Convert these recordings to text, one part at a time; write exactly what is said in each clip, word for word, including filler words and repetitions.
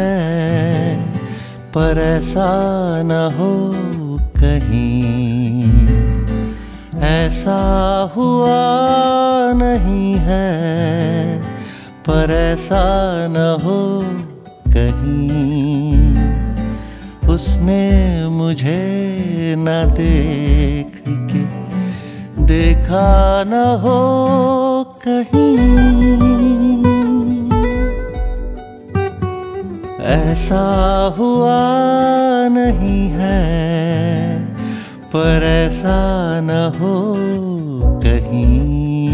है, पर ऐसा न हो कहीं, ऐसा हुआ नहीं है, पर ऐसा न हो कहीं, उसने मुझे न देख के देखा न हो कहीं, ऐसा हुआ नहीं है, पर ऐसा न हो कहीं।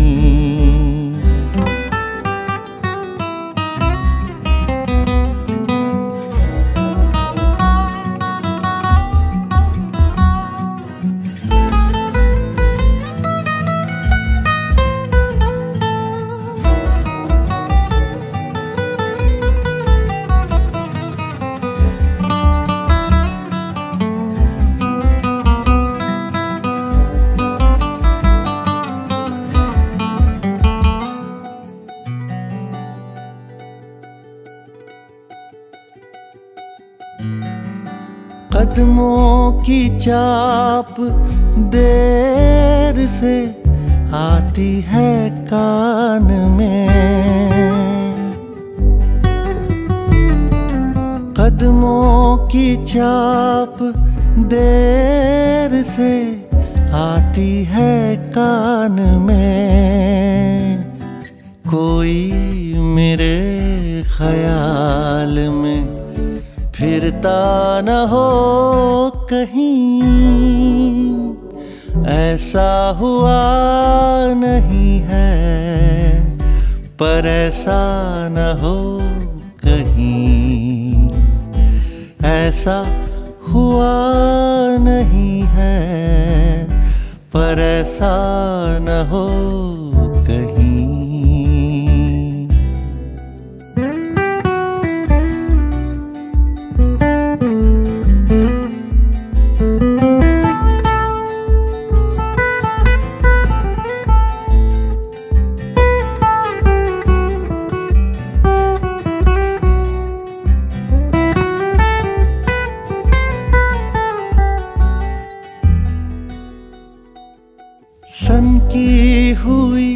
कदमों की चाप देर से आती है कान में, कदमों की चाप देर से आती है कान में, कोई मेरे ख्याल में फिरता न हो कहीं, ऐसा हुआ नहीं है, पर ऐसा न हो कहीं, ऐसा हुआ नहीं है, पर ऐसा न हो कहीं। सन की हुई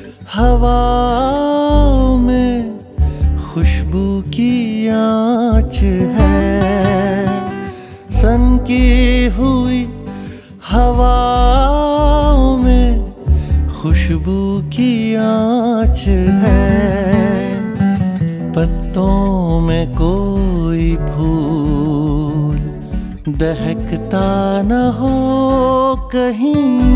हवाओं में खुशबू की आँच है, सन की हुई हवाओं में खुशबू की आँच है, पत्तों में कोई फूल दहकता न हो कहीं,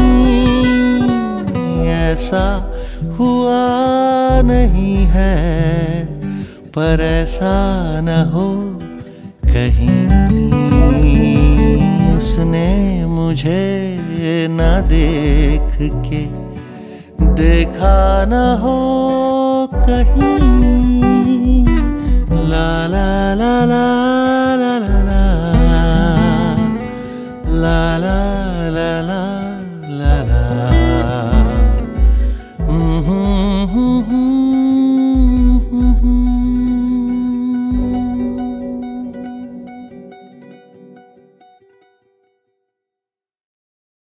ऐसा हुआ नहीं है, पर ऐसा न हो कहीं, उसने मुझे न देख के देखा न हो कहीं, ला ला ला ला ला ला ला ला ला ला ला।